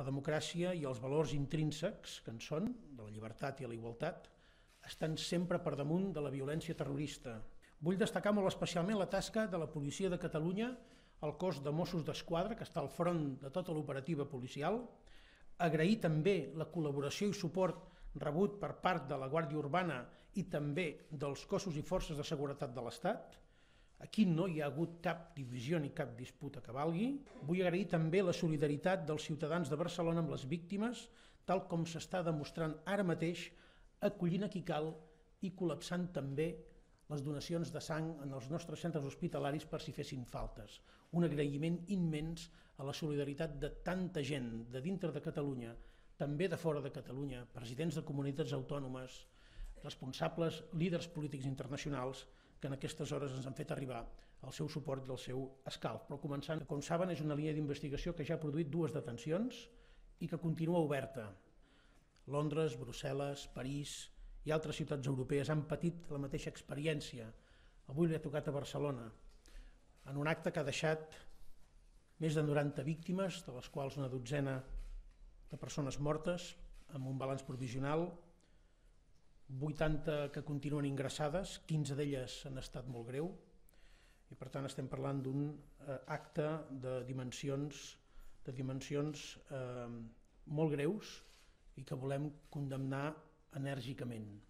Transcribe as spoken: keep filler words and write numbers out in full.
democràcia i els valors intrínsecs que en són, de la llibertat i la igualtat, estan sempre per damunt de la violència terrorista. Vull destacar molt especialment la tasca de la Policia de Catalunya, el cos de Mossos d'Esquadra, que està al front de tota l'operativa policial, agrair també la col·laboració i suport rebut per part de la Guàrdia Urbana i també dels cossos i forces de seguretat de l'Estat. Aquí no hi ha hagut cap divisió ni cap disputa que valgui. Vull agrair també la solidaritat dels ciutadans de Barcelona amb les víctimes, tal com s'està demostrant ara mateix, acollint a qui cal i col·lapsant també les donacions de sang en els nostres centres hospitalaris per si fessin faltes. Un agraïment immens a la solidaritat de tanta gent de dintre de Catalunya, també de fora de Catalunya, presidents de comunitats autònomes, responsables, líders polítics internacionals, que en aquestes hores ens han fet arribar el seu suport i el seu escalf. Però començant, com saben, és una línia d'investigació que ja ha produït dues detencions i que continua oberta. Londres, Brussel·les, París i altres ciutats europees han patit la mateixa experiència. Avui li ha tocat a Barcelona, en un acte que ha deixat més de noranta víctimes, de les quals una dotzena de persones mortes, amb un balanç provisional, vuitanta que continuen ingressades, quinze d'elles han estat molt greu, i per tant estem parlant d'un eh, acte de dimensions, de dimensions eh, molt greus i que volem condemnar enèrgicament.